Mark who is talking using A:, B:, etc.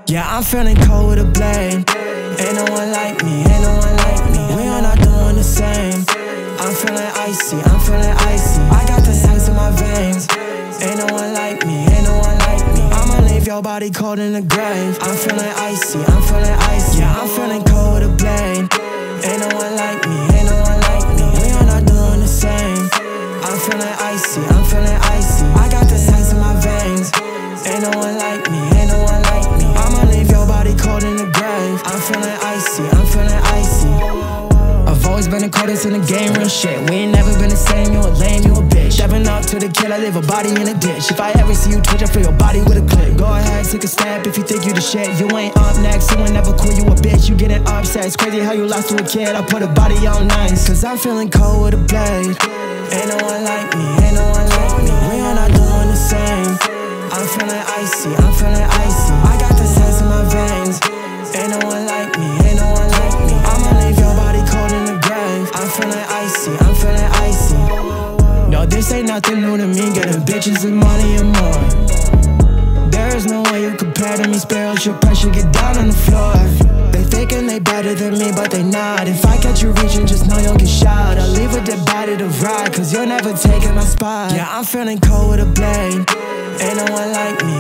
A: Yeah, I'm feeling cold with a blade. Ain't no one like me, ain't no one like me. We are not doing the same. I'm feeling icy, I'm feeling icy. I got the ice in my veins. Ain't no one like me, ain't no one like me. I'ma leave your body cold in the grave. I'm feeling icy, I'm feeling icy. Yeah, I'm feeling cold with a blade. Ain't no one like me, ain't no one like me. We are not doing the same. I'm feeling icy, I'm feeling icy. I got the ice in my veins. Ain't no one like me, ain't no one like me. I'ma leave your body cold in the grave. I'm feeling icy, I'm feeling icy. I've always been the coldest in the game, real shit. We ain't never been the same, you a lame, you a bitch. Stepping up to the kill, I leave a body in a ditch. If I ever see you twitch, I fill your body with a clip. Go ahead, take a step if you think you the shit. You ain't up next, you ain't never cool, you a bitch. You getting upset, it's crazy how you lost to a kid. I put a body on nice, cause I'm feeling cold with a blade. Ain't no one like me, ain't no one like me. We are not doing the same. I'm feeling icy, I'm feeling icy. I got the sense in my veins. Ain't no one like me, ain't no one like me. I'ma leave your body cold in the grave. I'm feeling icy, I'm feeling icy. No, this ain't nothing new to me. Getting bitches and money and more. There is no way you compare to me. Spiritual pressure, get down on the floor. They thinking they better than me, but they not. If I catch you reaching, just know you'll get shot. I'll leave a dead body to ride, cause you're never taking my spot. Yeah, I'm feeling cold with a blade. Ain't no one like me,